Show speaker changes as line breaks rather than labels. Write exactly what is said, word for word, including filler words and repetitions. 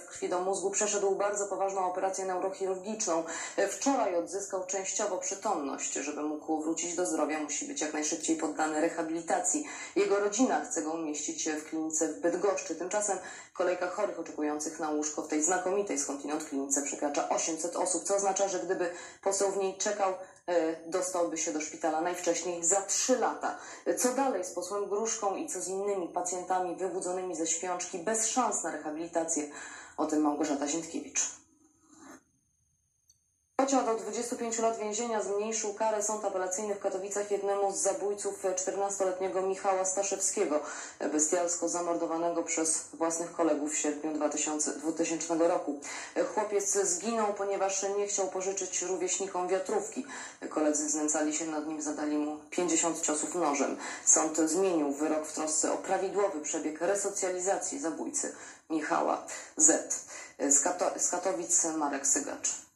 krew, krwi do mózgu, przeszedł bardzo poważną operację neurochirurgiczną. Wczoraj odzyskał częściowo przytomność. Żeby mógł wrócić do zdrowia, musi być jak najszybciej poddany rehabilitacji. Jego rodzina chce go umieścić w klinice w Bydgoszczy. Tymczasem kolejka chorych oczekujących na łóżko w tej znakomitej skądinąd klinice przekracza osiemset osób, co oznacza, że gdyby poseł w niej czekał, dostałby się do szpitala najwcześniej za trzy lata. Co dalej z posłem Gruszką i co z innymi pacjentami wybudzonymi ze śpiączki bez szans na rehabilitację? O tym Małgorzata Ziętkiewicz. Chociaż do dwudziestu pięciu lat więzienia zmniejszył karę sąd apelacyjny w Katowicach jednemu z zabójców czternastoletniego Michała Staszewskiego, bestialsko zamordowanego przez własnych kolegów w sierpniu dwutysięcznego roku. Chłopiec zginął, ponieważ nie chciał pożyczyć rówieśnikom wiatrówki. Koledzy znęcali się nad nim, zadali mu pięćdziesiąt ciosów nożem. Sąd zmienił wyrok w trosce o prawidłowy przebieg resocjalizacji zabójcy Michała Z. Z, Kato- z Katowic Marek Sygacz.